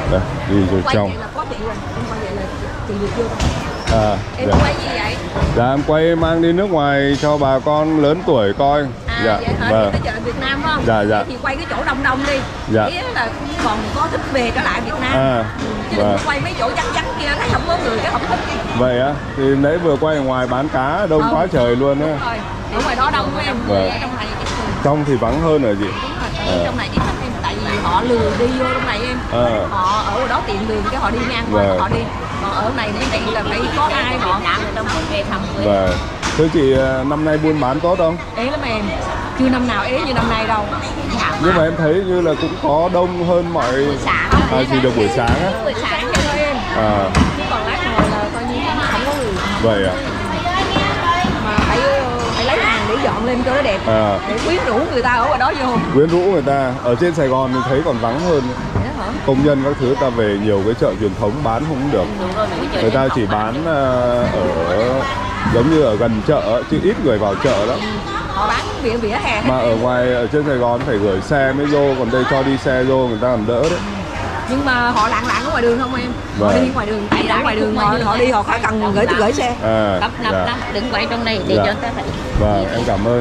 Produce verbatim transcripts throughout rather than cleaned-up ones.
Đây, đi vô quay trong. vậy là có chị rồi, em quay vậy là chị được chưa? À, Em dạ. quay gì vậy? Dạ em quay mang đi nước ngoài cho bà con lớn tuổi coi. À Dạ, vậy hả? vâng. Thì tới chợ Việt Nam phải không? Dạ, dạ. Vậy thì quay cái chỗ đông đông đi. Dạ. Ý là còn có thích về trở lại Việt Nam. À, chứ đừng vâng. có quay mấy chỗ vắng vắng kia thấy không có người cái không thích. Vậy á, thì nãy vừa quay ở ngoài bán cá đông Ừ. quá trời luôn á. Đúng rồi. Ở ngoài đó đông của em, Vâng. ở trong này ít người. Trong thì vắng hơn rồi chị. Đúng rồi, ở trong này ít lắm em, tại vì họ lừa đi vô trong này em. À. Họ ở ngoài đó tiện đường cái họ đi ngang qua Vâng. họ đi. Còn ở này thì tiện là phải có ai họ về thăm. Và thưa chị, năm nay buôn bán tốt không? Ế lắm em, chưa năm nào ế như năm nay đâu. Nhưng mà em thấy như là cũng có đông hơn mọi. Sáng À, chỉ được buổi sáng á. buổi sáng cho thôi em. À, Chứ còn lát ngồi là coi như không có người. vậy à. Mà phải phải lấy hàng để dọn lên cho nó đẹp. À, Để quyến rũ người ta ở ngoài đó vô. quyến rũ người ta. Ở trên Sài Gòn mình thấy còn vắng hơn. Thế hả? Công nhân các thứ ta về nhiều cái chợ truyền thống bán không được. Người ta chỉ bán ở giống như ở gần chợ chứ ít người vào chợ lắm. Họ bán vỉa vỉa hè. Mà ở ngoài ở trên Sài Gòn phải gửi xe mới vô, còn đây cho đi xe vô người ta còn đỡ đấy. Nhưng mà họ lạng lạng ở ngoài đường không em? Họ Vâng. đi ngoài đường, tại ở ngoài đường họ, họ đi họ phải cần gửi gửi xe. À, Cấp nập dạ. lắm, đừng quay trong này để Dạ. cho người ta thấy. Vâng, em cảm ơn.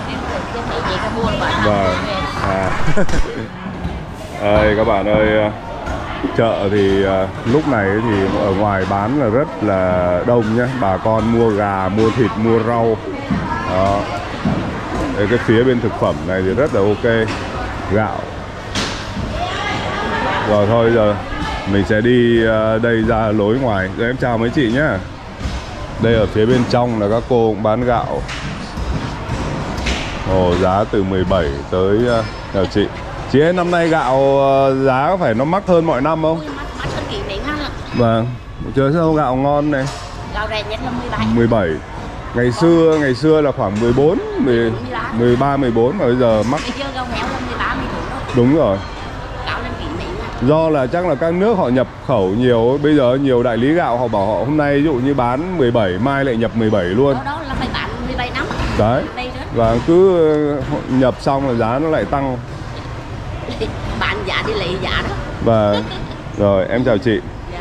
Vâng. À. Ơi các bạn ơi, chợ thì lúc này thì ở ngoài bán là rất là đông nhé. Bà con mua gà, mua thịt, mua rau. Đó. Đây, cái phía bên thực phẩm này thì rất là ok. Gạo. Rồi thôi giờ mình sẽ đi đây ra lối ngoài. Rồi em chào mấy chị nhá. Đây ở phía bên trong là các cô cũng bán gạo. Ồ, giá từ mười bảy tới uh, chào chị. Chị ơi, năm nay gạo uh, giá có phải nó mắc hơn mọi năm không? Mắc hơn kỷ niệm hơn ạ. Vâng, chờ sao gạo ngon này. Gạo rẻ nhất là mười bảy. mười bảy. Ngày xưa ngày xưa là khoảng mười bốn, mười, mười ba, mười bốn mà bây giờ mắc. Bây giờ gạo héo là mười ba, mười bốn thôi. Đúng rồi. Gạo lên kỷ niệm ạ. Do là chắc là các nước họ nhập khẩu nhiều. Bây giờ nhiều đại lý gạo họ bảo họ hôm nay ví dụ như bán mười bảy, mai lại nhập mười bảy luôn. Đó, đó là phải bán mười bảy năm. Đấy. Đây nữa. Và cứ nhập xong là giá nó lại tăng. Bán giá đi lấy giá đó. Và rồi em chào chị. Dạ.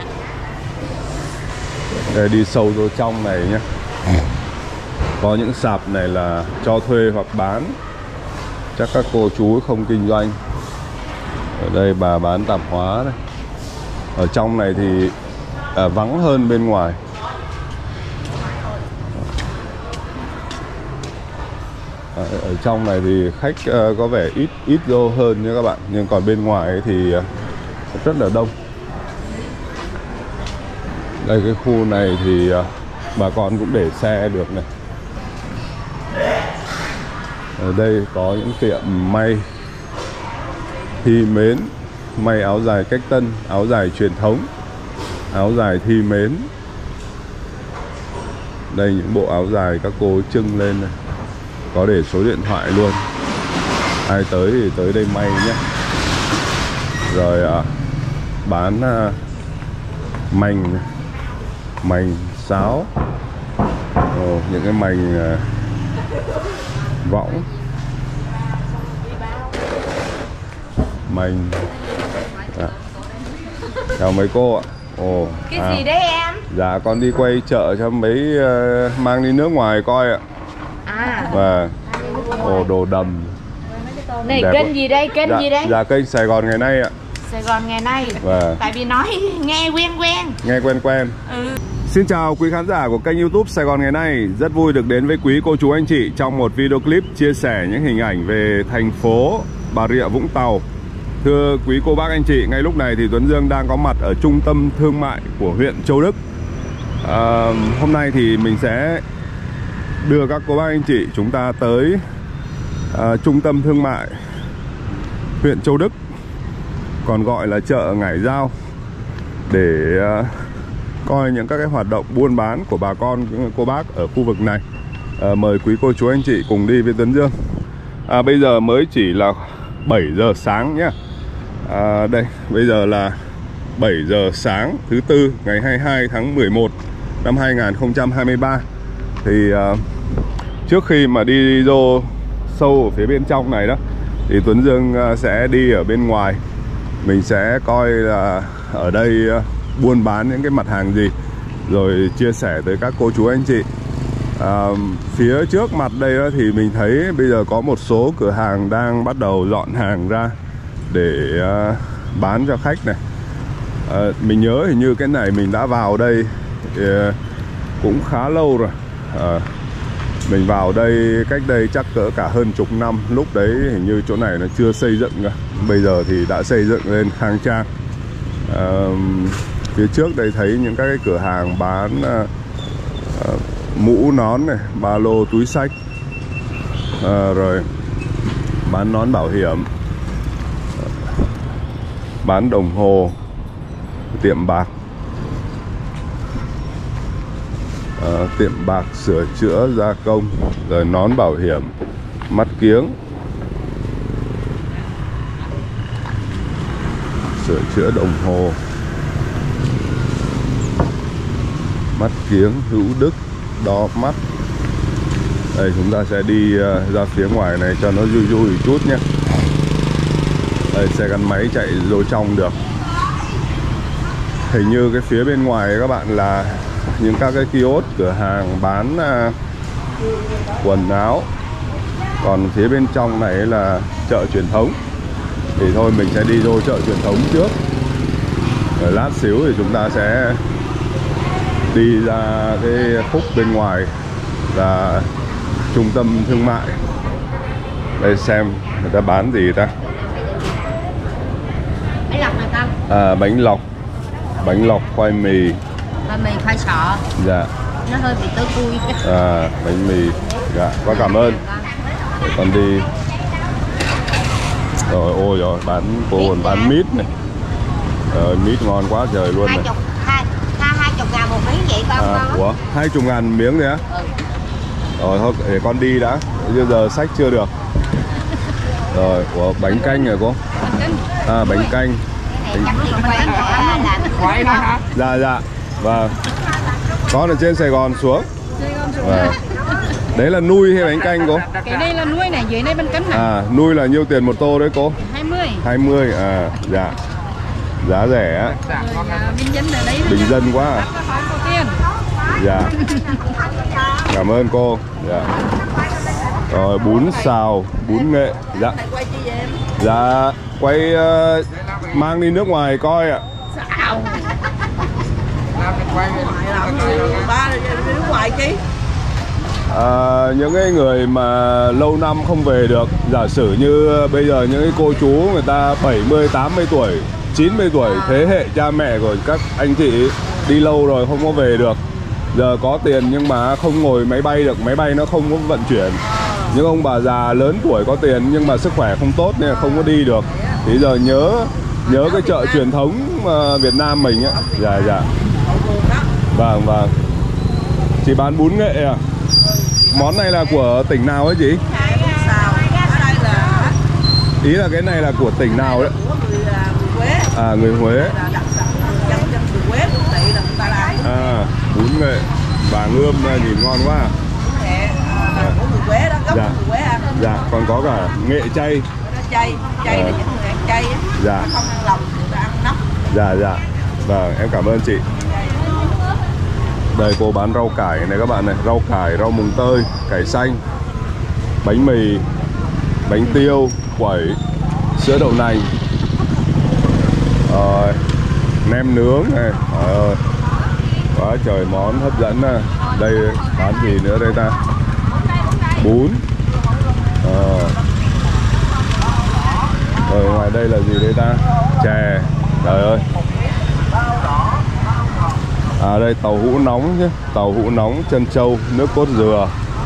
Đây đi sâu vô trong này nhé. Có những sạp này là cho thuê hoặc bán. Chắc các cô chú không kinh doanh. Ở đây bà bán tạp hóa đây. Ở trong này thì à, vắng hơn bên ngoài. À, ở trong này thì khách uh, có vẻ ít ít vô hơn nha các bạn. Nhưng còn bên ngoài thì uh, rất là đông. Đây cái khu này thì uh, bà con cũng để xe được này. Ở đây có những tiệm may Thi Mến, may áo dài cách tân, áo dài truyền thống, áo dài Thi Mến. Đây những bộ áo dài các cô trưng lên này. Có để số điện thoại luôn. Ai tới thì tới đây may nhé. Rồi à, bán à, mành, mành sáo. Ồ, những cái mành à, võng, mành. À. Chào mấy cô ạ. Ồ, Cái à, gì đấy em? dạ con đi quay chợ cho mấy uh, mang đi nước ngoài coi ạ. À. Và ồ đồ đầm. Này Đẹp kênh quá. gì đây? Kênh Dạ, gì đây? dạ kênh Sài Gòn ngày nay ạ. Sài Gòn ngày nay. Và Tại vì nói nghe quen quen. nghe quen quen. Ừ. Xin chào quý khán giả của kênh YouTube Sài Gòn ngày nay. Rất vui được đến với quý cô chú anh chị trong một video clip chia sẻ những hình ảnh về thành phố Bà Rịa Vũng Tàu. Thưa quý cô bác anh chị, ngay lúc này thì Tuấn Dương đang có mặt ở trung tâm thương mại của huyện Châu Đức. à, Hôm nay thì mình sẽ đưa các cô bác anh chị chúng ta tới à, trung tâm thương mại huyện Châu Đức, còn gọi là chợ Ngải Giao, để à, coi những các cái hoạt động buôn bán của bà con cô bác ở khu vực này. à, Mời quý cô chú anh chị cùng đi với Tuấn Dương. à, Bây giờ mới chỉ là bảy giờ sáng nhé. à, Đây, bây giờ là bảy giờ sáng thứ tư ngày hai mươi hai tháng mười một năm hai nghìn không trăm hai mươi ba. Thì à, trước khi mà đi vô sâu ở phía bên trong này đó, thì Tuấn Dương sẽ đi ở bên ngoài. Mình sẽ coi là ở đây buôn bán những cái mặt hàng gì, rồi chia sẻ tới các cô chú anh chị. à, Phía trước mặt đây đó, thì mình thấy bây giờ có một số cửa hàng đang bắt đầu dọn hàng ra để uh, bán cho khách này. à, Mình nhớ hình như cái này mình đã vào đây thì, uh, cũng khá lâu rồi. à, Mình vào đây cách đây chắc cỡ cả hơn chục năm. Lúc đấy hình như chỗ này nó chưa xây dựng cả. Bây giờ thì đã xây dựng lên khang trang. à, Phía trước đây thấy những các cái cửa hàng bán uh, uh, mũ nón này, ba lô túi xách, à, rồi bán nón bảo hiểm, bán đồng hồ, tiệm bạc, à, tiệm bạc sửa chữa gia công, rồi nón bảo hiểm, mắt kiếng, sửa chữa đồng hồ, mắt kiếng Hữu Đức, đo mắt. Đây chúng ta sẽ đi uh, ra phía ngoài này cho nó vui vui chút nhé. Đây xe gắn máy chạy vô trong được. Hình như cái phía bên ngoài các bạn là những các cái kiosk cửa hàng bán uh, quần áo. Còn phía bên trong này là chợ truyền thống. Thì thôi mình sẽ đi vô chợ truyền thống trước, rồi lát xíu thì chúng ta sẽ đi ra cái khúc bên ngoài là trung tâm thương mại. Đây xem người ta bán gì ta. Bánh lọc này con. À, bánh lọc, bánh lọc khoai mì. Khoai mì, khoai sọ. Dạ. Nó hơi bị tối cui. À, bánh mì. Dạ, quá cảm ơn. Để con đi. Rồi, ôi rồi, bán cô còn bán mít này. Rồi, mít ngon quá trời luôn này. hai mươi ngàn một miếng vậy con. À, ủa, hai mươi ngàn miếng đấy á? Ừ. Rồi thôi, để con đi đã. Bây giờ xách chưa được. Rồi, ủa, bánh canh rồi cô? À, bánh canh. Bánh... Dạ, dạ. Vâng. Con ở trên Sài Gòn xuống. Vâng. Đấy là nuôi hay bánh canh cô? Cái đây là nuôi này, dưới đây bánh canh này. À, nuôi là nhiêu tiền một tô đấy cô? hai mươi. hai mươi, à, dạ. Giá rẻ á. Bình dân ở đây. Bình dân quá à. Không có tiền. Dạ. Cảm ơn cô. Dạ. Rồi bún xào, bún nghệ. Dạ. Dạ, quay uh, mang đi nước ngoài coi ạ. Xào. Ba đi nước ngoài chứ. À, những cái người mà lâu năm không về được, giả sử như bây giờ những cái cô chú người ta bảy mươi, tám mươi tuổi, chín mươi tuổi, thế hệ cha mẹ của các anh chị đi lâu rồi không có về được. Giờ có tiền nhưng mà không ngồi máy bay được, máy bay nó không có vận chuyển. Những ông bà già lớn tuổi có tiền nhưng mà sức khỏe không tốt nên là không có đi được. Thì giờ nhớ nhớ cái chợ truyền thống Việt Nam mình á. Dạ dạ. Vâng vâng. Chị bán bún nghệ à? Món này là của tỉnh nào ấy chị? Ý là cái này là của tỉnh nào đấy? À, người Huế. À, bún nghệ vàng ươm nhìn ngon quá. À. Dạ. Dạ, còn có cả nghệ chay. Chay, chay là những người ăn chay á. Dạ. Không ăn lòng, người ta ăn nóc. Dạ dạ. Vâng, em cảm ơn chị. Đây cô bán rau cải này các bạn này, rau cải, rau mùng tơi, cải xanh, bánh mì, bánh tiêu, quẩy, sữa đậu nành, rồi nem nướng này. Trời ơi, quá trời món hấp dẫn à. Đây bán gì nữa đây ta? Bún. À. Rồi ngoài đây là gì đây ta? Chè. Trời ơi. À đây tàu hũ nóng chứ, tàu hũ nóng, chân trâu, nước cốt dừa.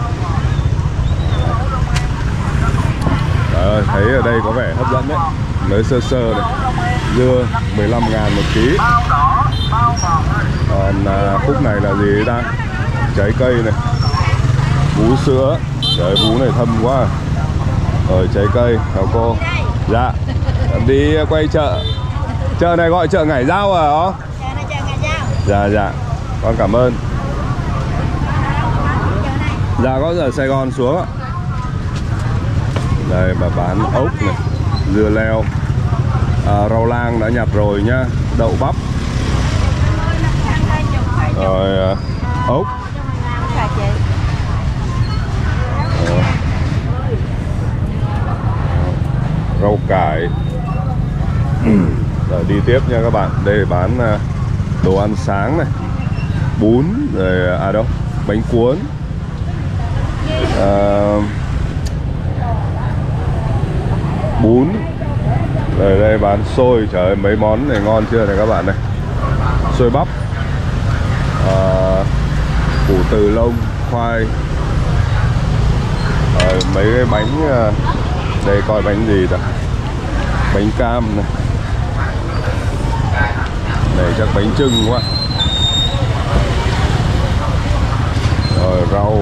Trời ơi, thấy ở đây có vẻ hấp dẫn đấy. Mới sơ sơ này. Dưa mười lăm ngàn một ký. Còn à, khúc này là gì ta? Trái cây này, bú sữa. Trời, bú này thâm quá. Rồi trái cây, chào cô. Dạ, đi quay chợ. Chợ này gọi chợ Ngải Giao à ó? Dạ dạ, con cảm ơn. Dạ có ở Sài Gòn xuống ạ. Đây bà bán ốc này, dưa leo, à, rau lang đã nhặt rồi nhá, đậu bắp, rồi à, ốc, à, rau cải. Rồi đi tiếp nha các bạn. Đây bán à, đồ ăn sáng này, bún rồi à đâu bánh cuốn, à, bún. Rồi đây bán xôi, trời ơi mấy món này ngon chưa này các bạn này. Xôi bắp, à, củ từ lông, khoai, rồi mấy cái bánh, à, đây coi bánh gì ta, bánh cam này, này chắc bánh chưng quá. Rồi rau,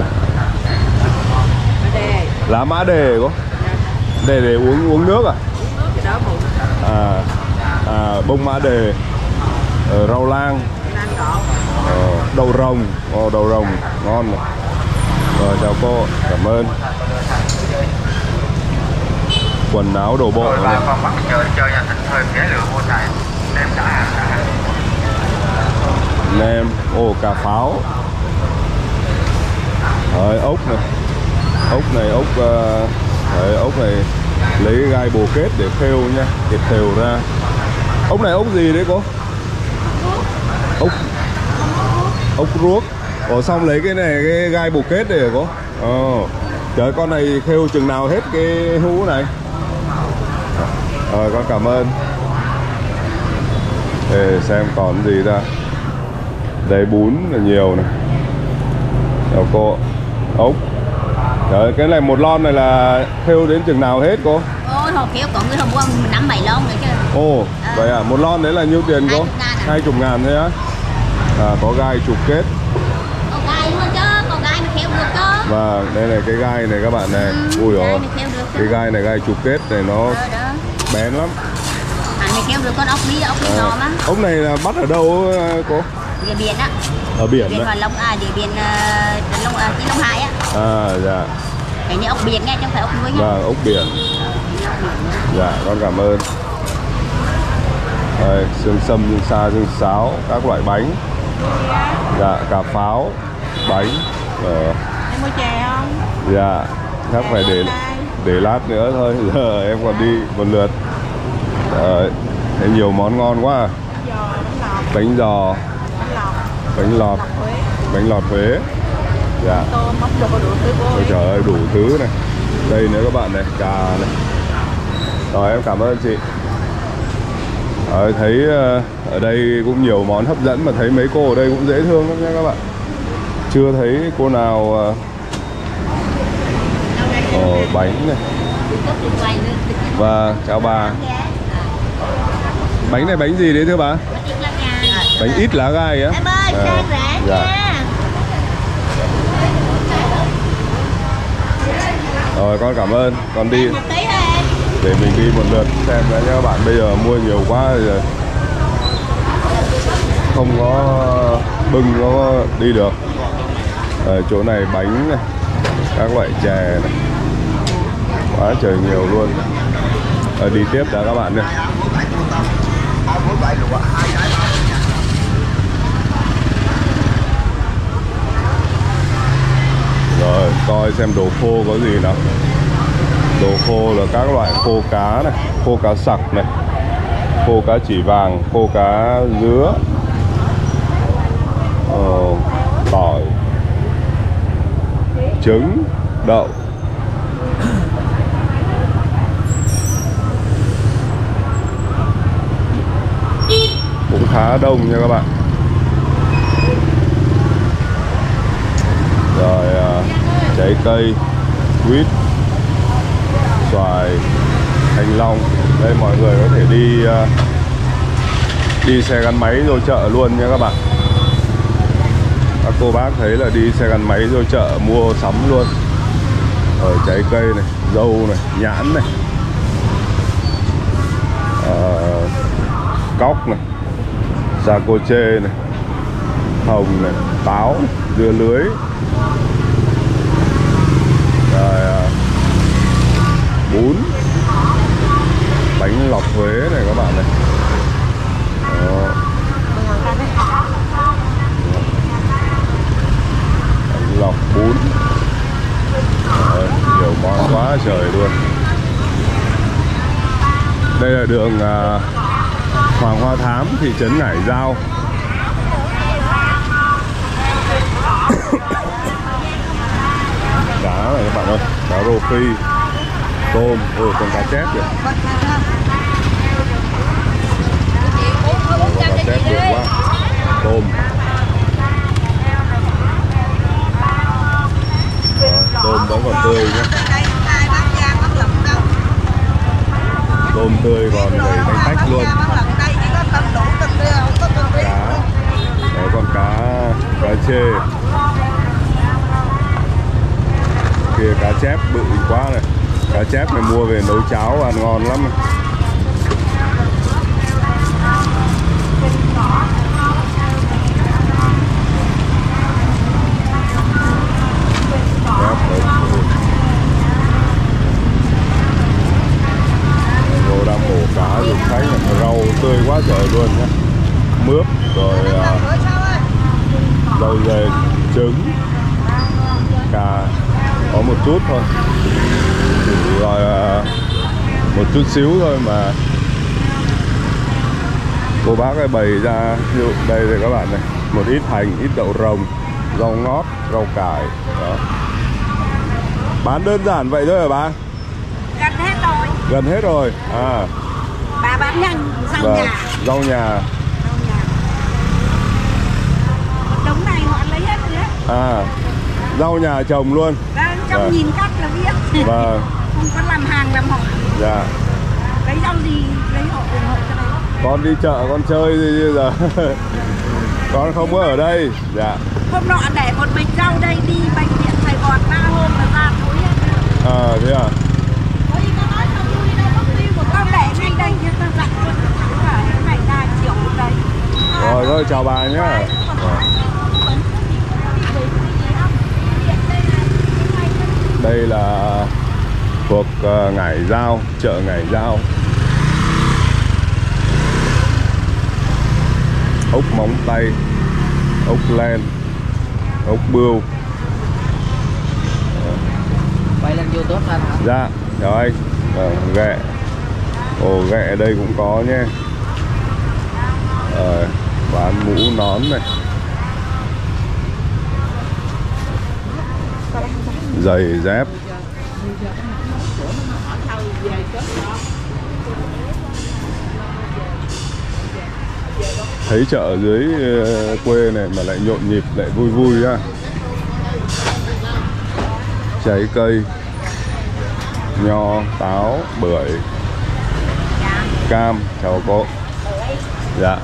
lá mã đề có, để để uống uống nước à? À, à bông mã đề, ờ, rau lang, ờ, đậu rồng, oh, đậu rồng ngon này. Rồi chào cô, cảm ơn. Quần áo đồ bộ này. Nem, ô oh, cà pháo. Rồi ốc này, ốc này ốc, uh, đấy, ốc này lấy gai bồ kết để thêu nha, để thêu ra. Ốc này ốc gì đấy cô? Ốc ốc ruốc. Ủa xong lấy cái này cái gai bồ kết đây hả cô? Ồ, trời con này thêu chừng nào hết cái hũ này? Rồi con cảm ơn. Để xem còn gì ra. Đây bún là nhiều này. Chào cô. Ốc. Trời, cái này một lon này là thêu đến chừng nào hết cô? Ôi hồi kéo còn người hôm qua năm bảy lon rồi chứ. Ồ, à. Vậy à, một lon đấy là nhiêu tiền cô? Hai chục ngàn thôi á. À, có gai chục kết. Có gai luôn chứ, có gai mà theo được chứ. Và đây này cái gai này các bạn này. Ừ, ui dồi, cái gai này gai chục kết này nó đó, đó. Bén lắm. Anh này theo được con ốc bí, ốc bí à. Ngon lắm. Ốc này là bắt ở đâu cô? Địa biển á. Ở biển địa biển Long à, địa biển uh, Long uh, Long Hải á. À dạ. Cái này ốc biển nghe chứ không phải ốc nuôi nha. Vâng, ốc biển. Dạ, con cảm ơn. Đây, xương sâm, xương sa, xương sáo, các loại bánh. Dạ, cà pháo, bánh. Ờ. Em mua chè không? Dạ, chắc phải để để lát nữa thôi. Giờ em còn đi một lượt. Đấy, thấy nhiều món ngon quá. Bánh giò, bánh lọt, bánh lọt Huế. Dạ. Ôi trời ơi, đủ thứ này. Đây nữa các bạn này, cà này. Rồi em cảm ơn chị. Rồi, thấy ở đây cũng nhiều món hấp dẫn, mà thấy mấy cô ở đây cũng dễ thương lắm nha các bạn. Chưa thấy cô nào. Ồ, bánh này. Và chào bà. Bánh này bánh gì đấy thưa bà? Bánh ít lá gai á. Em ơi, à, sang rẻ dạ. Nha. Rồi con cảm ơn, con đi để mình đi một lượt xem đã nha các bạn. Bây giờ mua nhiều quá rồi không có bưng nó đi được. Ở chỗ này bánh này, các loại chè này, quá trời nhiều luôn. Ở đi tiếp đã các bạn nhé. Rồi coi xem đồ khô có gì nào. Đồ khô là các loại khô cá này, khô cá sặc này, khô cá chỉ vàng, khô cá dứa, ờ, tỏi, trứng, đậu. Cũng khá đông nha các bạn. Rồi uh, trái cây, quýt, xoài, thanh long. Đây mọi người có thể đi uh, đi xe gắn máy vô chợ luôn nha các bạn. Các cô bác thấy là đi xe gắn máy vô chợ mua sắm luôn. Rồi trái cây này, dâu này, nhãn này, uh, cóc này, da cô chê này, hồng này, táo, dưa lưới. Rồi uh, bún, Bánh lọc Huế này các bạn này. Đó. Bánh lọc bún. Đấy, nhiều món quá trời luôn. Đây là đường uh, Hoàng Hoa Thám, thị trấn Ngải Giao. Cá này các bạn ơi, cá rô phi, tôm, ôi còn cá chép kìa. Cá chép được quá. Tôm. Đó, tôm vẫn còn tươi nhé. Tôm tươi còn đầy đánh tách luôn. Cá. Đấy, con cá cá chê. Kia cá chép bự quá này. Cá chép này mua về nấu cháo ăn ngon lắm. Ngô đang mổ cá dùng khay này, rau tươi quá trời luôn nhé. Mướp rồi uh, rau dền, trứng, cà có một chút thôi, rồi uh, một chút xíu thôi mà cô bác ấy bày ra. Ví dụ đây thì các bạn này, một ít hành, ít đậu rồng, rau ngót, rau cải. Đó. Bán đơn giản vậy thôi hả bà? Gần hết rồi. Gần hết rồi. À. Bà bán nhanh rau Vâng. nhà. Rau nhà. Rau nhà. Đống này họ lấy hết rồi đấy. À. Rau nhà trồng luôn. Vâng, trong Vâng. nhìn cách là biết. Vâng. Không có làm hàng làm họ. Dạ. Lấy rau gì lấy họ ủng hộ cho này. Con đi chợ con chơi thì bây giờ con không có ở đây. Dạ. Hôm nọ để một bịch rau đây đi bệnh viện Sài Gòn ba hôm là ra thối hết. À thế à? Con để ngay đây cho ta dặn luôn. Phải ngày ra chiều hôm đây. Rồi thôi chào bà nhé. Đây là thuộc uh, Ngải Giao, chợ Ngải Giao. Ốc móng tay, ốc len, ốc bươu. Quay lên YouTube anh hả? Dạ, chào anh. À, ghẹ. Ồ, ghẹ ở đây cũng có nhé. À, bán mũ nón này. Giày dép. Thấy chợ ở dưới quê này mà lại nhộn nhịp, lại vui vui á. Trái cây, nho, táo, bưởi, cam, chào cô. Dạ.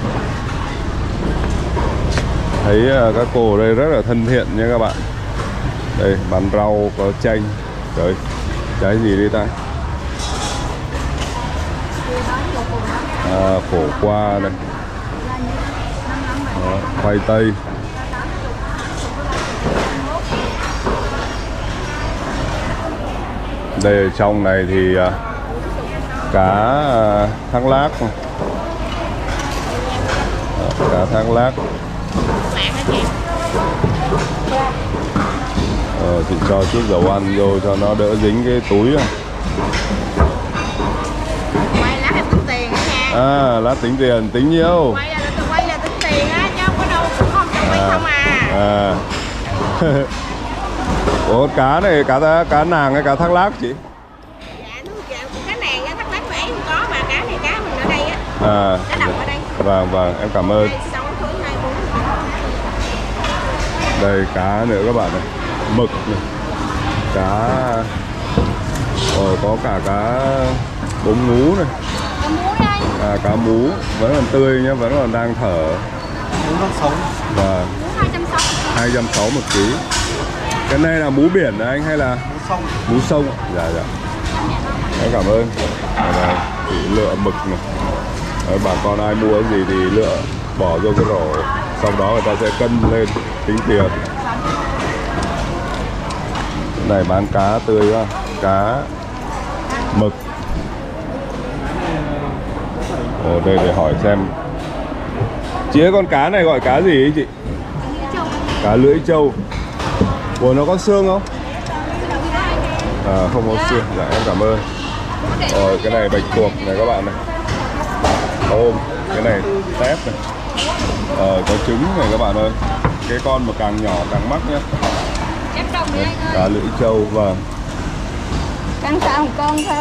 Thấy các cô ở đây rất là thân thiện nha các bạn. Đây bán rau có chanh. Trời, trái gì đi ta? À, khổ qua đây. Đó, khoai tây. Đây ở trong này thì uh, cá uh, thác lác. Đó, cá thác lác. Ờ, thì cho chút dầu ăn vô cho nó đỡ dính cái túi. Quay lá tính tiền á nha. À, lát tính tiền, tính nhiêu? Quay là tự quay là tính tiền á, chứ không có đâu cũng không cho quay không à. À. Ủa cá này cá cá nàng hay cá thác lác chị? Dạ nó dạ, cá nàng á, thắc mắc mà em không có, mà cá này cá mình ở đây á. À. Cá độc ở đây. Vâng vâng, em cảm ơn. Đây, sáu thứ này bốn. Đây cá nữa các bạn này, mực này, cá, ờ, có cả cá bống ngú này. Cá mú đây. À, cá mú vẫn còn tươi nhá, vẫn còn đang thở. Mú nó sống. Và Mú hai trăm sáu mươi. hai trăm sáu mươi một ký. Cái này là mú biển đấy anh hay là Mú sông. mú sông? Dạ dạ. Em cảm ơn. Đây, đây, chị lựa mực này. Đấy, bà con ai mua cái gì thì lựa bỏ vô cái rổ, sau đó người ta sẽ cân lên tính tiền. Này bán cá tươi quá, cá mực. Ở đây để hỏi xem. Chị ơi, con cá này gọi cá gì ấy chị? Cá lưỡi trâu. Ủa nó có xương không? À không có xương, dạ em cảm ơn. Rồi cái này bạch tuộc này các bạn này. Tôm, cái này tép này. Ờ, có trứng này các bạn ơi. Cái con mà càng nhỏ càng mắc nhá. Đây, cá lưỡi trâu và Căng sao một con thôi.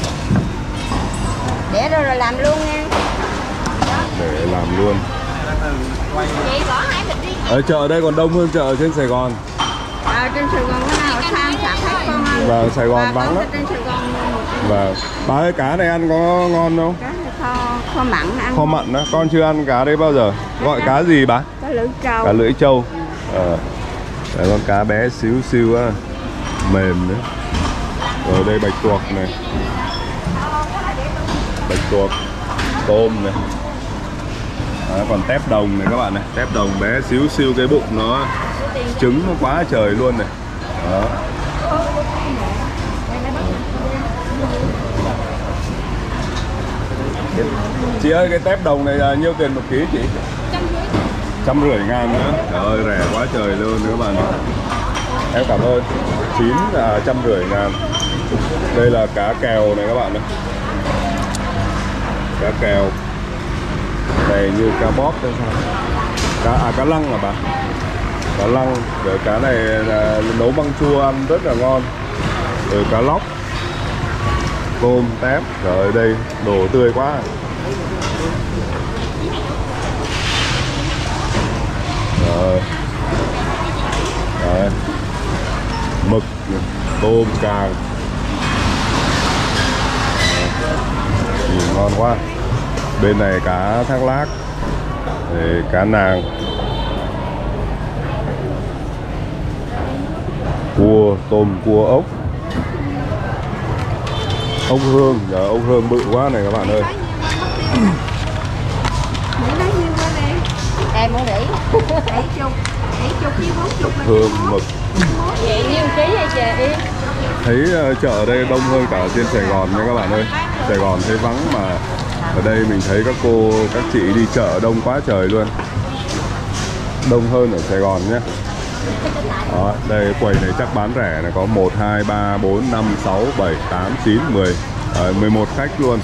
Để rồi rồi làm luôn nha. để làm luôn. Chị bỏ hai bịch đi. Ở chợ đây còn đông hơn chợ ở trên Sài Gòn. À, trên Sài Gòn cái nào sang sạp hết con ơi. Và Sài Gòn vắng lắm. Trên Sài Gòn một Và bà ơi, cá này ăn có ngon không? cá kho kho mặn ăn. Kho mặn đó, con chưa ăn cá đấy bao giờ. Gọi cá gì bà? Cá lưỡi trâu. Cá lưỡi trâu. Ờ. Đấy, con cá bé xíu xíu á, mềm nữa. Rồi đây bạch tuộc này. Bạch tuộc, tôm này. Đó, còn tép đồng này các bạn này, tép đồng bé xíu xíu, cái bụng nó trứng nó quá trời luôn này. Đó. Chị ơi, cái tép đồng này là nhiêu tiền một ký chị? Trăm rưỡi ngàn nữa. Trời ơi, rẻ quá trời luôn các bạn. Em cảm ơn. Chín là trăm rưỡi ngàn. Đây là cá kèo này các bạn này. Cá kèo này như cá bóp hay sao? Cá, à, cá lăng à bà? Cá lăng. Rồi cá này là nấu măng chua ăn rất là ngon. Rồi cá lóc, tôm, tép. Trời ơi, đây đồ tươi quá. Rồi. Đấy. Mực, tôm, càng. Nhìn ngon quá. Bên này cá thác lác, để cá nàng, cua, tôm, cua, ốc, ốc hương. Giờ ốc hương bự quá này các bạn ơi. Đây muốn để bảy chục, bảy chục với bốn chục là Hương, mực. vậy nhiêu ký vậy chị? Thấy uh, chợ ở đây đông hơn cả trên Sài Gòn nha các bạn ơi. Sài Gòn thấy vắng mà ở đây mình thấy các cô, các chị đi chợ đông quá trời luôn. Đông hơn ở Sài Gòn nhé. Đó, đây cái quầy này chắc bán rẻ này, có một, hai, ba, bốn, năm, sáu, bảy, tám, chín, mười, à, mười một khách luôn.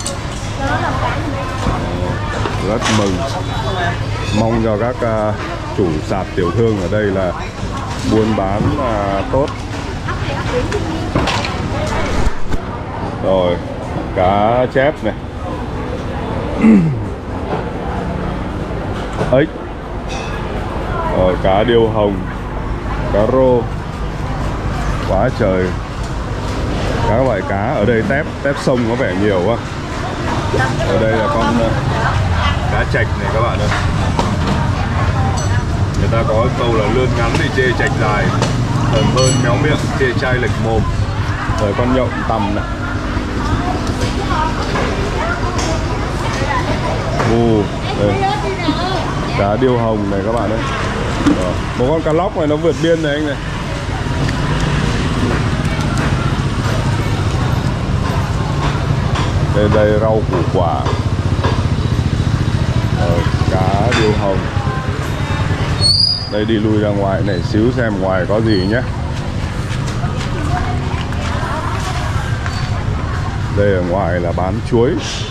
Rất mừng. Mong cho các uh, chủ sạp tiểu thương ở đây là buôn bán uh, tốt. Rồi, cá chép này. Ếch. Rồi, cá điêu hồng, cá rô. Quá trời. Các loại cá ở đây tép, tép sông có vẻ nhiều quá. Ở đây là con uh, cá trạch này các bạn ơi. Người ta có câu là lươn ngắn thì chê trạch dài, hờn hơn méo miệng chê chai lệch mồm. Rồi con nhộng tầm này. Ồ, đây. Cá điêu hồng này các bạn ơi. Rồi. Một con cá lóc này nó vượt biên này anh này. Đây, đây rau củ quả. Rồi, cá điêu hồng. Đây đi lui ra ngoài này xíu xem ngoài có gì nhé. Đây ở ngoài là bán chuối.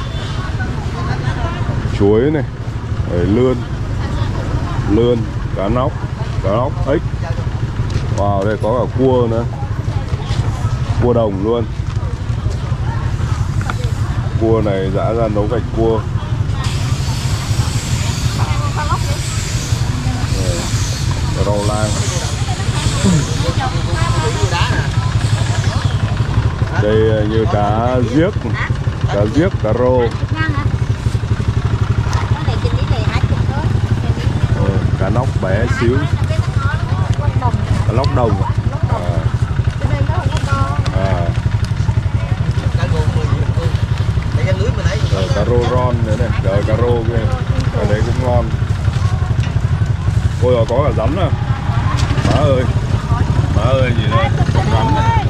Chuối này. Rồi lươn. Lươn, cá nóc, cá nóc, ếch. Wow, đây có cả cua nữa. Cua đồng luôn. Cua này giã ra nấu gạch cua. Rau lang. Đây như cá giếc, cá giếc, cá rô. Ừ, cá nóc bé xíu. Cá lóc đồng. À. À. Rồi cá rô ron nữa này, trời cá rô kia, cái đấy cũng ngon. Ôi có cả rắn à. Má ơi. Má ơi gì đây, con rắn này.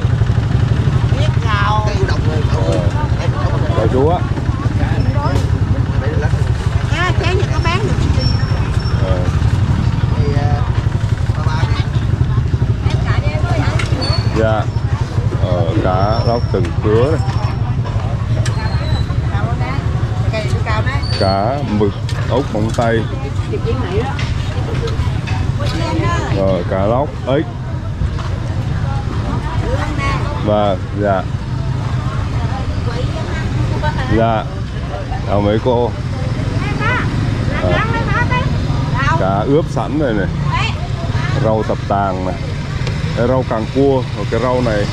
Chào chú á. cá, mực, ốc móng tay, rồi cá lóc, ếch. Vâng, dạ. Dạ. Chào mấy cô. À, cá ướp sẵn rồi này. Rau tập tàng này. Cái rau càng cua, rồi cái rau này.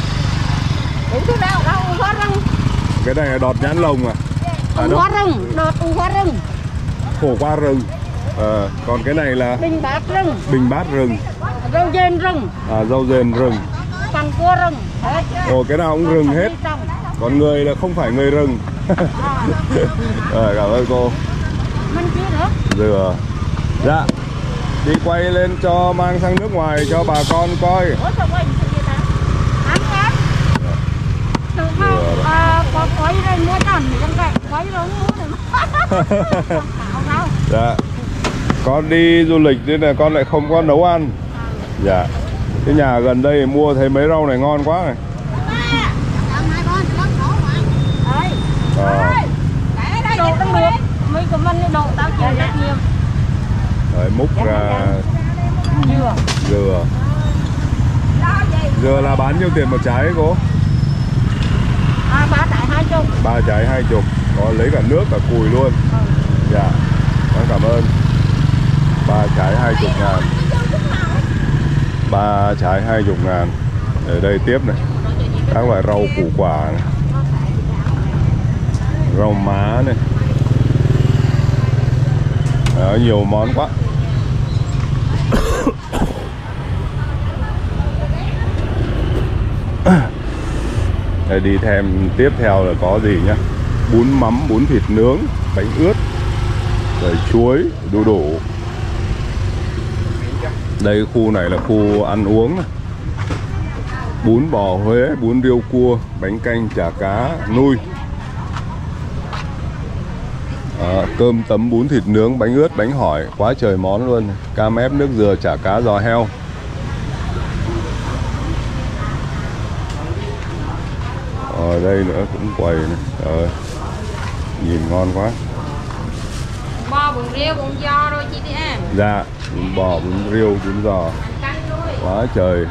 Cái này là đọt nhãn lồng à? À Ủ hoa rừng, đọt ủ hoa rừng. Khổ qua rừng. À, còn cái này là Bình bát rừng. bình bát rừng. Rau dền rừng. À, rau dền rừng. Càng cua rừng. Ồ, cái nào cũng rừng hết. Còn người là không phải người rừng. Rồi, cảm ơn cô. Mình chưa nữa. Dừa. Dạ. Đi quay lên cho mang sang nước ngoài cho bà con coi. Ủa sao quay gì ta? Ăn em. Được không? À, có quay rồi mua tần thì con cạnh quay rồi mua rồi. Dạ. Con đi du lịch nên là con lại không có nấu ăn. Dạ. Cái nhà gần đây mua thấy mấy rau này ngon quá này. À. Đồ trong nước. Mấy cái mình đồ tao chịu rất nhiều. Rồi múc ra Dừa. dừa. Dừa là bán nhiêu tiền một trái cô? À, ba trái hai chục. Ba trái hai chục. Có lấy cả nước cả cùi luôn. Ừ. Dạ. Con cảm ơn. Ba trái hai chục ngàn. Ba trái hai chục ngàn. Ở đây tiếp này. Các loại rau củ quả này. Rau má này. Đó, nhiều món quá. Đây, đi thêm tiếp theo là có gì nhá. Bún mắm, bún thịt nướng, bánh ướt, rồi chuối, đu đủ. Đây khu này là khu ăn uống này. Bún bò Huế, bún riêu cua, bánh canh chả cá, nuôi. À, cơm tấm, bún thịt nướng, bánh ướt, bánh hỏi, quá trời món luôn. Cam ép, nước dừa, chả cá, giò heo. Ở đây nữa cũng quầy này. Trời, nhìn ngon quá. Bò bún riêu bún giò rồi chị đi em. Dạ, bún bò, bún riêu, bún giò. Quá trời.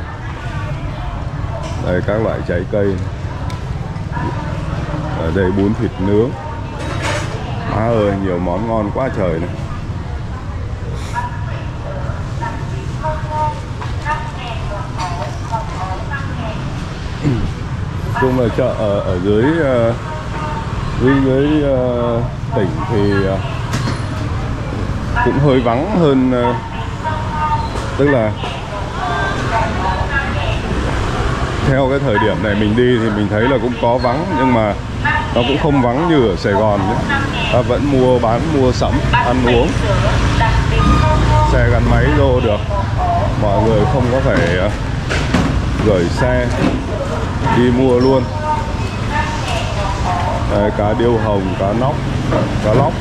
Đây các loại trái cây. Ở đây bún thịt nướng. Má ơi, nhiều món ngon quá trời này. Chung là chợ ở, ở dưới uh, dưới, dưới uh, tỉnh thì uh, cũng hơi vắng hơn, uh, tức là theo cái thời điểm này mình đi thì mình thấy là cũng có vắng, nhưng mà nó cũng không vắng như ở Sài Gòn nhé. Ta vẫn mua bán, mua sắm, ăn uống. Xe gắn máy vô được. Mọi người không có phải uh, gửi xe đi mua luôn. Đây, cá điêu hồng, cá nóc, cá lóc,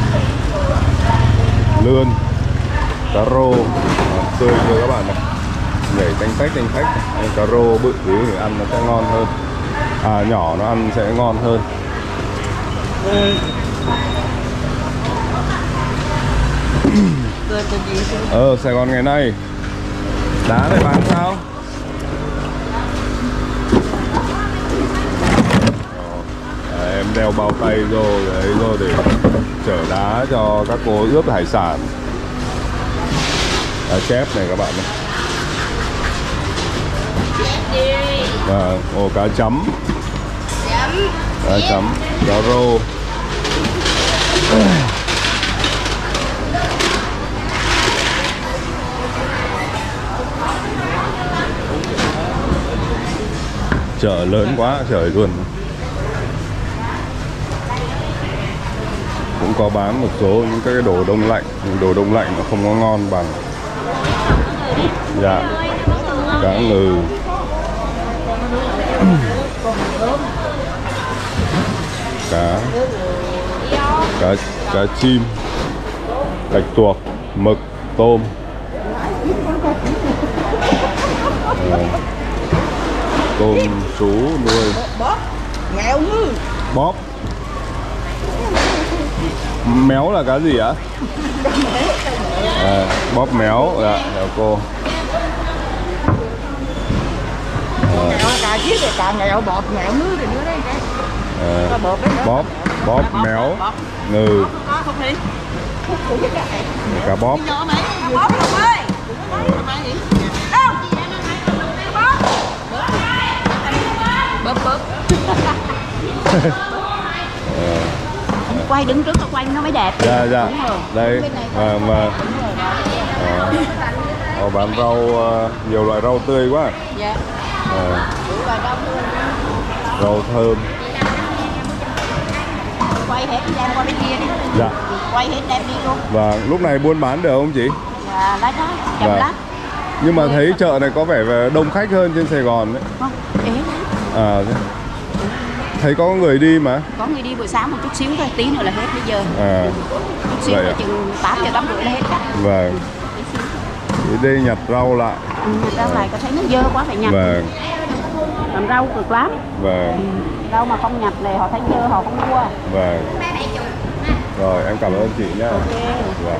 lươn, cá rô à, tươi cho các bạn này, nhảy tanh tách tanh tách. Cá rô bự tí thì ăn nó sẽ ngon hơn, à nhỏ nó ăn sẽ ngon hơn. Ờ Sài Gòn ngày nay đá này bán sao? Em đeo bao tay vô đấy vô để chở đá cho các cô ướp hải sản. Cá chép này các bạn này. Và ồ, cá chấm. Cá chấm, cá rô. Chợ lớn quá trời luôn. Cũng có bán một số những cái đồ đông lạnh, đồ đông lạnh nó không có ngon bằng. Dạ. Cá ngừ. Cá cá cá chim, bạch tuộc, mực, tôm. À, tôm sú nuôi. Bóp, ngẹo ngư. Bóp. Méo là cá gì ạ? À, bóp méo, dạ, chào cô. Nghèo cà chiếc thì cà nghèo bột nghèo nước thì nữa đấy cái. À, bóp, bóp méo, ngừ. Cá bóp. Bóp không ơi. Đâu? Bóp bóp. Quay đứng trước là quay nó mới đẹp. Dạ dạ. Đây và mà họ bán rau, nhiều loại rau tươi quá. Dạ. À, rau thơm. Quay hết đem qua bên kia đi. Dạ. Quay hết đem đi luôn. Và lúc này buôn bán được không chị? Dạ, lấy đó, chậm Dạ. lắm. Nhưng mà thấy chợ này có vẻ về đông khách hơn trên Sài Gòn đấy. Không, ế lắm. À, thế. Thấy có người đi mà. Có người đi buổi sáng một chút xíu thôi, tí nữa là hết bây giờ. À, Chút xíu vậy là à? chừng tám giờ tám rưỡi là hết cả. vâng. Đi đây nhặt rau lại. Ừ, rau này có thấy nó dơ quá phải nhặt. Vâng, Làm rau cực lắm. vâng, Rau mà không nhặt này họ thấy dơ họ không mua. vâng. Rồi, em cảm ơn chị nhé. Ok. Vâng.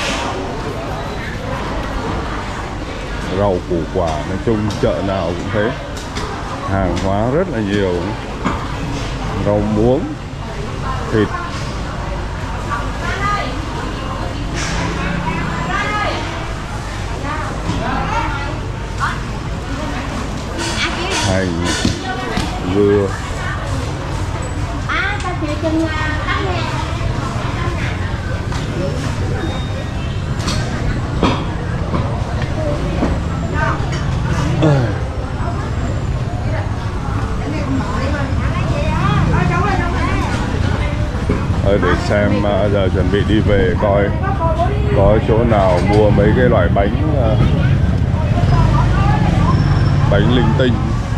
Rau củ quả, nói chung chợ nào cũng thế. Hàng hóa rất là nhiều. Rau muống, thịt. Hành, dưa. Ờ, để xem uh, giờ chuẩn bị đi về coi có chỗ nào mua mấy cái loại bánh uh, bánh linh tinh.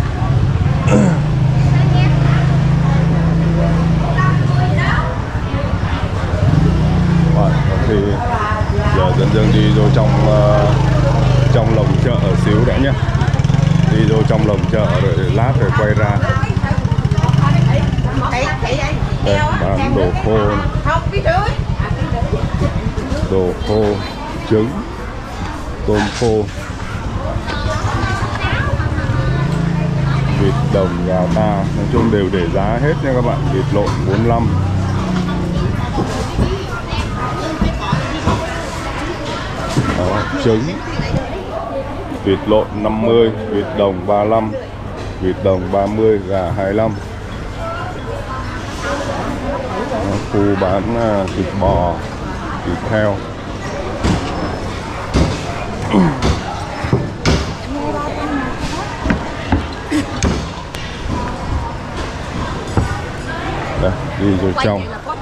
Rồi, thì giờ dần dần đi vô trong uh, trong lồng chợ ở xíu đã nhé. Đi vô trong lồng chợ rồi lát rồi quay ra. Đây, bán đồ khô, đồ khô, trứng, tôm khô, vịt đồng, gà ta, nói chung đều để giá hết nha các bạn. Vịt lộn bốn mươi lăm, đó, trứng, vịt lộn năm mươi, vịt đồng ba mươi lăm, vịt đồng ba mươi, gà hai mươi lăm. Khu bán uh, thịt bò, thịt heo. Đây, đi vô trong.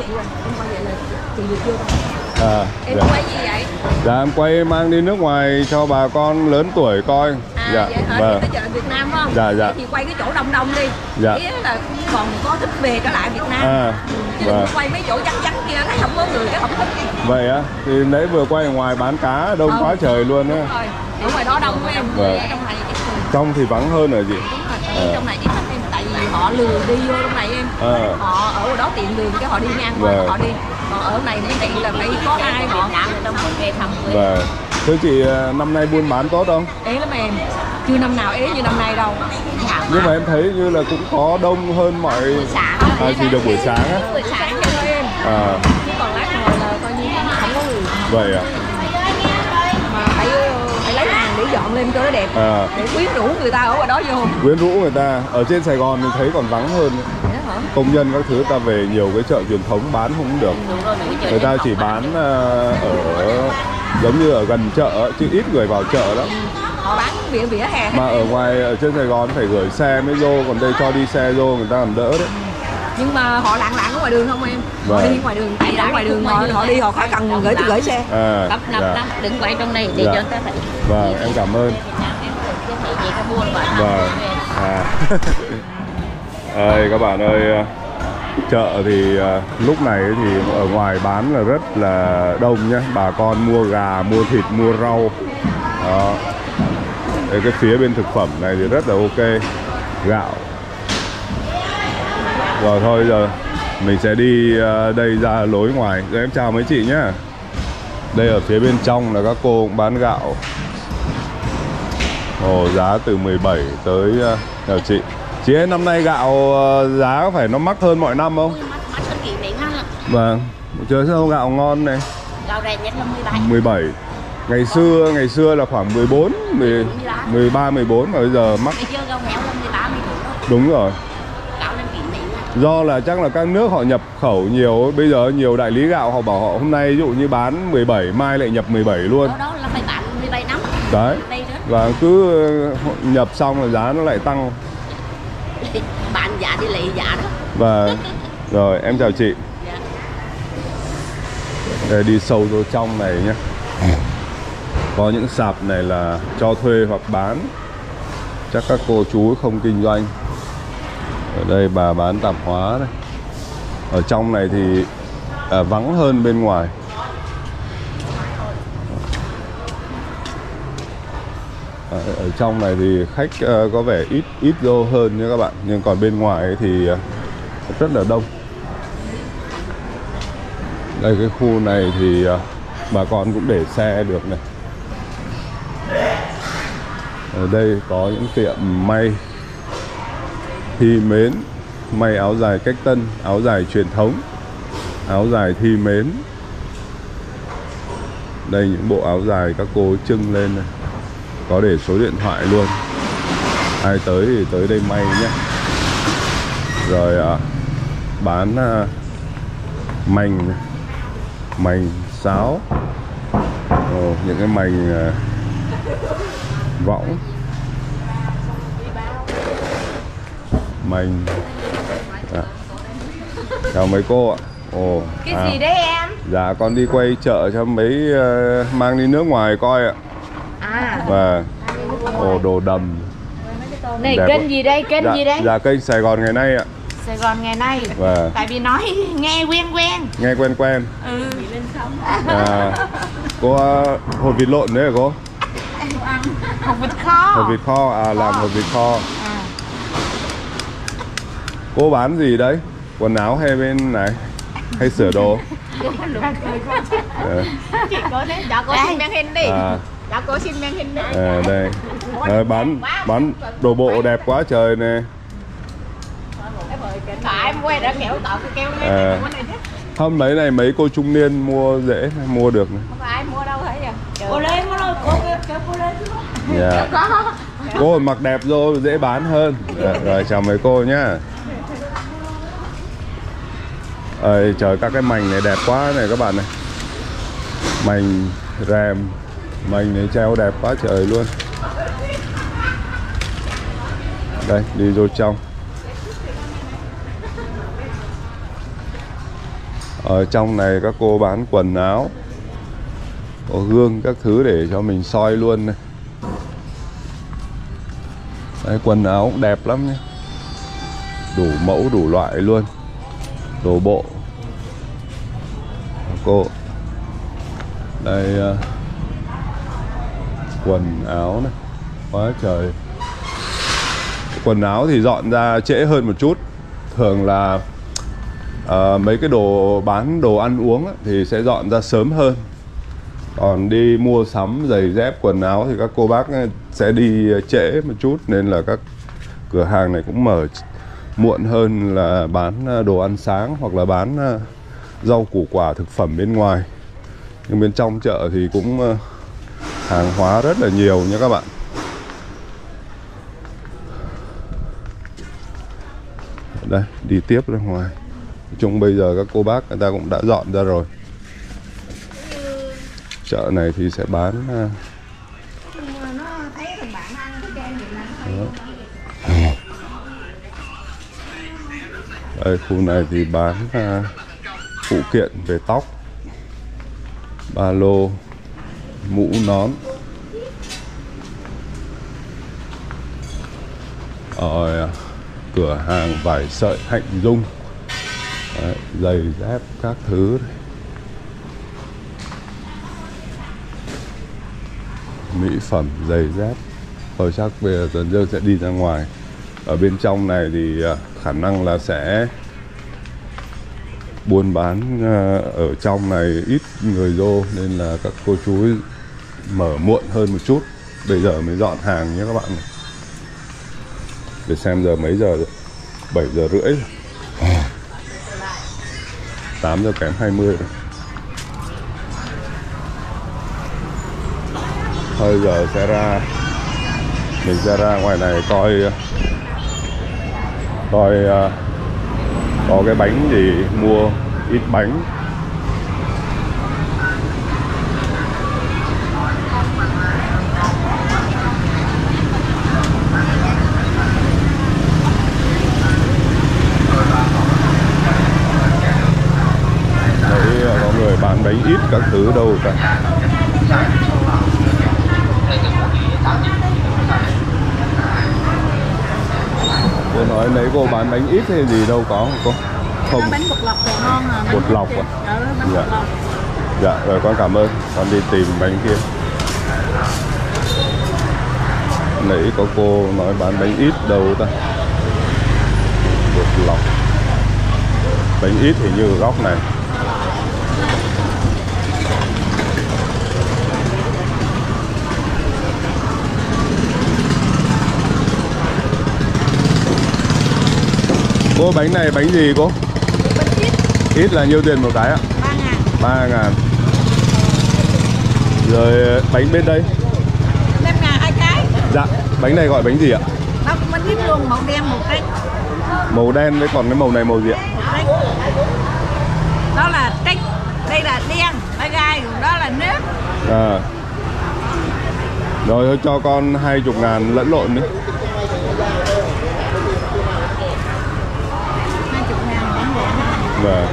À, Em dạ. quay gì vậy? Dạ em quay mang đi nước ngoài cho bà con lớn tuổi coi. À, Dạ, vậy hả? vâng. Thì tới chợ Việt Nam phải không? Dạ, dạ. Thì quay cái chỗ đông đông đi. Dạ. Ý là còn có thích về trở lại Việt Nam. À, Chứ đừng vâng. có quay mấy chỗ vắng vắng kia thấy không có người cái không thích. Vậy á, thì nãy vừa quay ở ngoài bán cá đông Ừ. quá trời luôn á. Đúng rồi. Ở ngoài đó đông của em. Vâng. Ở trong này ít người. Trong thì vắng hơn rồi chị. Đúng rồi. À. Trong này ít khách em tại vì họ lừa đi vô trong này em. À. Họ ở đó tiện đường cái họ đi ngang qua Vâng. họ đi. Còn ở này mấy chị là phải có ai họ trong một về thăm người. Vâng. Thưa chị, năm nay buôn bán tốt không? Ế lắm em. Chưa năm nào ế như năm nay đâu. Nhưng mà em thấy như là cũng có đông hơn mọi... Sáng. À, chỉ được buổi sáng á. Buổi sáng cho thôi em. À, Chứ còn lát ngồi là coi như không có người. vậy à? Mà phải phải lấy hàng để dọn lên cho nó đẹp. À, Để quyến rũ người ta ở ngoài đó vô. quyến rũ người ta. Ở trên Sài Gòn mình thấy còn vắng hơn. Vậy đó hả? Công nhân các thứ ta về nhiều cái chợ truyền thống bán không được. Người ta chỉ bán uh, ở giống như ở gần chợ chứ ít người vào chợ lắm. Họ bán vỉa vỉa hè. Mà ở ngoài ở trên Sài Gòn phải gửi xe mới vô, còn đây cho đi xe vô người ta làm đỡ đấy. Nhưng mà họ lạng lạng ở ngoài đường không em? Họ Vâng. đi ngoài đường, tại ở ngoài đường họ, họ đi họ khỏi cần gửi gửi xe. À, Tấp nập dạ. lắm, đừng quay trong này để Dạ. cho người ta thấy. Vâng, em cảm ơn. Chứ thấy gì cái buôn mà. Vâng. À. Ơi các bạn ơi, chợ thì uh, lúc này thì ở ngoài bán là rất là đông nhé. Bà con mua gà, mua thịt, mua rau. Đó. Đây, cái phía bên thực phẩm này thì rất là ok. Gạo. Rồi thôi giờ Mình sẽ đi uh, đây ra lối ngoài. Rồi em chào mấy chị nhá. Đây ở phía bên trong là các cô cũng bán gạo. Ồ, giá từ mười bảy tới uh, chào chị. Chị ơi, năm nay gạo uh, giá có phải nó mắc hơn mọi năm không? Mắc hơn kỷ niệm hơn. Vâng. Chơi sao gạo ngon này. Gạo rẻ nhất là mười bảy. mười bảy. Ngày xưa ngày xưa là khoảng mười bốn, mười, mười ba, mười bốn mà bây giờ mắc. Ngày xưa gạo méo là mười ba, mười bốn. Đúng rồi. Gạo lên kỷ niệm. Do là chắc là các nước họ nhập khẩu nhiều. Bây giờ nhiều đại lý gạo họ bảo họ hôm nay ví dụ như bán mười bảy, mai lại nhập mười bảy luôn. Đó, đó là phải bán mười bảy năm. Đấy. Và cứ nhập xong là giá nó lại tăng. Bán giá thì lấy giá đó. Và rồi em chào chị. Dạ. Đây, đi sâu vô trong này nhé. Có những sạp này là cho thuê hoặc bán. Chắc các cô chú không kinh doanh. Ở đây bà bán tạp hóa đây. Ở trong này thì à, vắng hơn bên ngoài. À, ở trong này thì khách uh, có vẻ ít ít vô hơn nha các bạn. Nhưng còn bên ngoài thì uh, rất là đông. Đây cái khu này thì uh, bà con cũng để xe được này. Ở đây có những tiệm may Thi Mến, may áo dài cách tân, áo dài truyền thống, áo dài Thi Mến. Đây những bộ áo dài các cô trưng lên này. Có để số điện thoại luôn. Ai tới thì tới đây may nhé. Rồi à, bán à, mành, mành sáo. Ồ, những cái mành à, võng, mành. À. Chào mấy cô ạ. Ồ, Cái à, gì đấy em? dạ con đi quay chợ cho mấy uh, mang đi nước ngoài coi ạ. À. Và ồ, đồ đầm. Này Đẹp kênh quá. gì đây? Kênh Dạ, gì đây? dạ kênh Sài Gòn ngày nay ạ. Sài Gòn ngày nay. Và Tại vì nói nghe quen quen. nghe quen quen. Ừ. À, cô uh, hột vịt lộn đấy hả cô? Hột vịt kho. Hột vịt kho, à làm hột vịt kho. À. Cô bán gì đấy? Quần áo hay bên này? Hay sửa đồ? À, Chị có đấy. Cho cô xin mang hình đi. à, Cho cô xin mang hình đi. à đây. À, bán bán đồ bộ đẹp quá trời nè. Phải em quay đã kéo tọt cái kêu lên. À, không mấy này mấy cô trung niên mua dễ mua được này. Không phải ai mua đâu thấy vậy. Cô lên, cô lên, cô kêu cô lên. Dạ. Cô mặc đẹp rồi dễ bán hơn. Dạ, rồi chào mấy cô nhá. Ơi trời, các cái mành này đẹp quá này các bạn này. Mành rèm, mành này treo đẹp quá trời luôn. Đây, đi vô trong. Ở trong này các cô bán quần áo, có gương các thứ để cho mình soi luôn này. Đây, quần áo cũng đẹp lắm nhé. Đủ mẫu đủ loại luôn. Đồ bộ. Cô đây, uh, quần áo này quá trời. Quần áo thì dọn ra trễ hơn một chút. Thường là uh, mấy cái đồ bán đồ ăn uống á, thì sẽ dọn ra sớm hơn. Còn đi mua sắm giày dép quần áo thì các cô bác sẽ đi trễ một chút. Nên là các cửa hàng này cũng mở muộn hơn là bán đồ ăn sáng hoặc là bán rau củ quả thực phẩm bên ngoài. Nhưng bên trong chợ thì cũng hàng hóa rất là nhiều nha các bạn. Đây, đi tiếp ra ngoài. Nói chung bây giờ các cô bác người ta cũng đã dọn ra rồi. Chợ này thì sẽ bán đây, khu này thì bán uh, phụ kiện về tóc, ba lô, mũ nón. Ở uh, cửa hàng vải sợi Hạnh Dung. Đấy, giày dép các thứ đấy. Mỹ phẩm, giày dép. Thôi chắc bây giờ Tuấn Dương sẽ đi ra ngoài. Ở bên trong này thì khả năng là sẽ buôn bán ở trong này ít người vô nên là các cô chú mở muộn hơn một chút. Bây giờ mới dọn hàng nhé các bạn. Để xem giờ mấy giờ rồi. bảy giờ rưỡi, tám giờ kém hai mươi rồi. Thôi giờ sẽ ra, mình sẽ ra ngoài này coi coi uh, có cái bánh gì, mua ít bánh. Đấy, có người bán bánh ít các thứ đâu cả. Cô nói lấy cô bán bánh ít hay gì đâu có không? Không. Bánh bột lọc thì ngon à. Bột lọc à? Ừ, bánh dạ. bột lọc. Dạ, rồi con cảm ơn. Con đi tìm bánh kia. Nãy có cô nói bán bánh ít đâu ta. Bột lọc. Bánh ít thì như góc này. Cô bánh này bánh gì cô? Bánh ít. Ít là nhiêu tiền một cái ạ? ba ngàn. ba ngàn. Rồi bánh bên đây? năm ngàn hai cái. Dạ, bánh này gọi bánh gì ạ? Nó cũng bánh ít luôn, màu đen màu trắng. Màu đen với còn cái màu này màu gì ạ? Trắng. Đó là trắng, đây là đen, đây gai, đó là nước. À. Rồi thôi cho con hai mươi ngàn lẫn lộn đi. Vâng.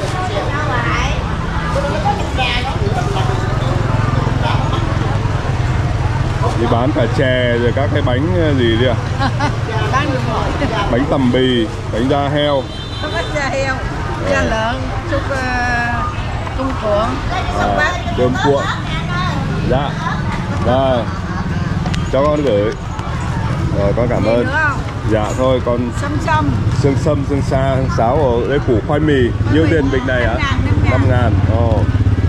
Đi bán cả chè rồi các cái bánh gì đi ạ? Bán bánh tằm bì, bánh da heo. bánh da heo, da lợn, xúc cung cuộn, xúc bát, cơm cuộn. Dạ. Vâng. Cho con gửi. Rồi con cảm ơn. Dạ thôi con sâm sâm, xương sâm, xương xa, xương sáo ở đây củ khoai mì. Nhiêu tiền bịch này ạ? năm ngàn. Ồ.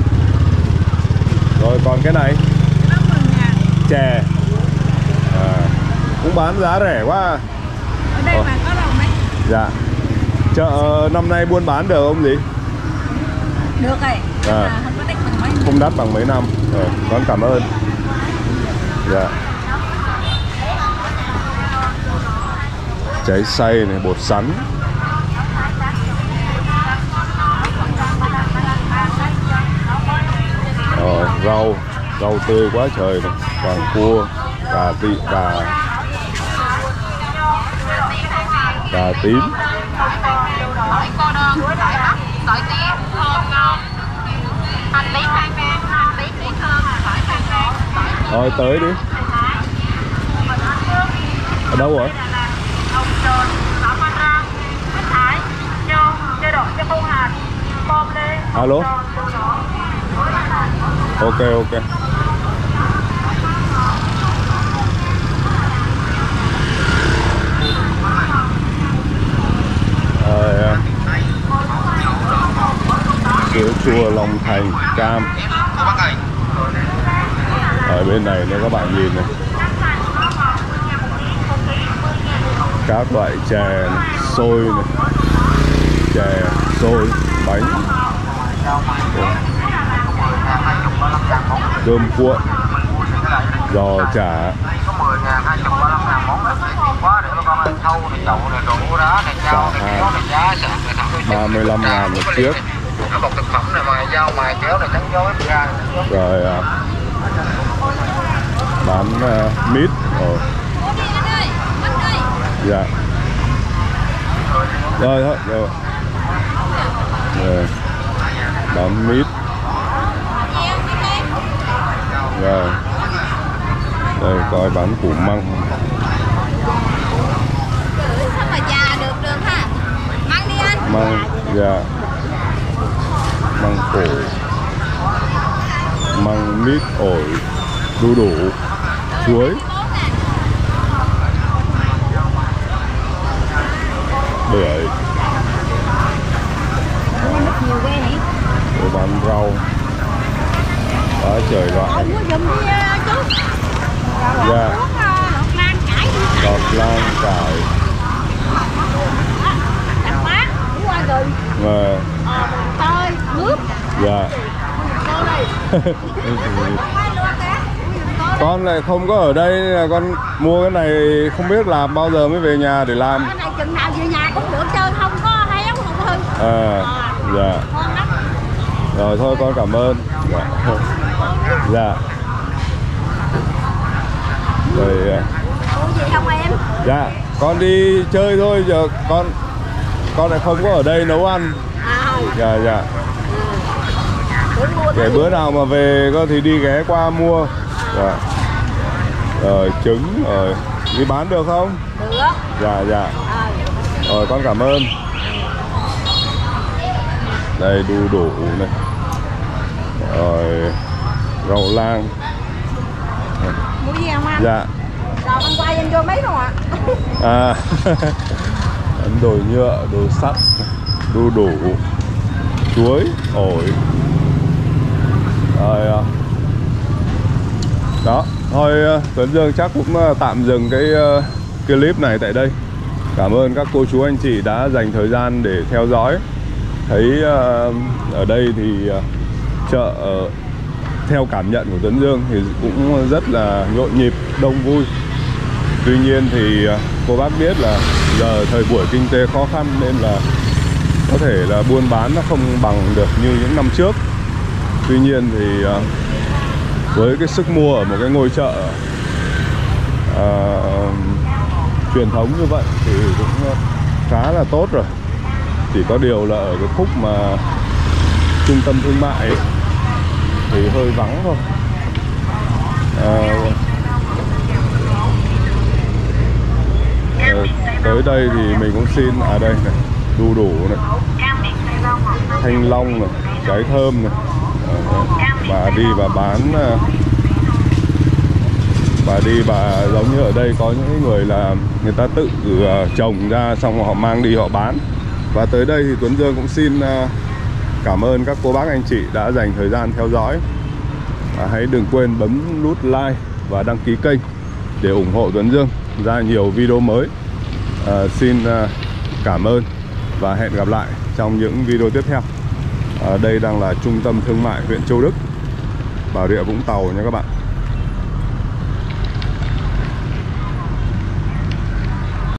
Rồi còn cái này? Chè. À, cũng bán giá rẻ quá. Ở đây mà có đâu mấy? Dạ. Chợ năm nay buôn bán được không gì? Được rồi. À. Không có đắt bằng mấy. Không đắt bằng mấy năm. Rồi, con cảm ơn. Dạ. Trái xay này, bột sắn. Rồi, rau, rau tươi quá trời này, vàng cua, cà tị, cà cà tím. Rồi tới đi. Ở đâu rồi? Alo. Ok ok. Rồi, sữa chua Long Thành cam. Ở bên này nữa các bạn nhìn này, các loại chè này, xôi này, chè xôi, bánh, cơm cuộn, giò chả. Cả hai ba mươi lăm ngàn một chiếc. Rồi à, bán uh, mít. Ồ. Dạ. Rồi thôi, rồi. Rồi. Bán mít. Rồi. Đây coi bán củ măng. Sao mà già được được hả? Măng đi anh. Măng, dạ. Măng cổ. Măng mít, ổi, đu đủ, chuối. Bưởi. bán rau quá trời loại. Ông mua giùm đi chú. Dạ. Lọt lan cải đi. Lọt lan cải. Đặt bát, uống qua rồi. Và Ờ, tơi, nước. dạ. Cô đây. Con lại không có ở đây là con mua cái này không biết làm bao giờ mới về nhà để làm. Cái này chừng nào về nhà cũng được chơi, không có héo không có hư. À, dạ. Ngon lắm. Rồi thôi con cảm ơn. Dạ. Dạ. Rồi. Mua gì không em? Dạ, con đi chơi thôi, giờ con con lại không có ở đây nấu ăn. À. Dạ dạ. Ừ. Để bữa nào mà về con thì đi ghé qua mua. Dạ. Rồi trứng rồi đi bán được không? Được. Dạ dạ. À. Rồi con cảm ơn. Đây đu đủ này. Rồi rau lang. Mua gì không anh? Dạ. Rồi anh quay anh vô mấy không ạ? À. Đồ nhựa, đồ sắt, đu đủ, chuối, ổi. Rồi đó, thôi Tuấn Dương chắc cũng tạm dừng cái clip này tại đây. Cảm ơn các cô chú anh chị đã dành thời gian để theo dõi. Thấy ở đây thì chợ theo cảm nhận của Tuấn Dương thì cũng rất là nhộn nhịp, đông vui. Tuy nhiên thì cô bác biết là giờ thời buổi kinh tế khó khăn nên là có thể là buôn bán nó không bằng được như những năm trước. Tuy nhiên thì với cái sức mua ở một cái ngôi chợ uh, truyền thống như vậy thì cũng khá là tốt rồi. Chỉ có điều là ở cái khúc mà trung tâm thương mại ấy, thì hơi vắng thôi. uh, uh, Tới đây thì mình cũng xin, à đây này, đu đủ này, thanh long này, trái thơm này. Bà đi bà bán, bà đi bà giống như ở đây có những người là người ta tự trồng ra xong họ mang đi họ bán. Và tới đây thì Tuấn Dương cũng xin cảm ơn các cô bác anh chị đã dành thời gian theo dõi. Và hãy đừng quên bấm nút like và đăng ký kênh để ủng hộ Tuấn Dương ra nhiều video mới. à, Xin cảm ơn và hẹn gặp lại trong những video tiếp theo. à, Đây đang là trung tâm thương mại huyện Châu Đức, Bà Rịa Vũng Tàu nha các bạn.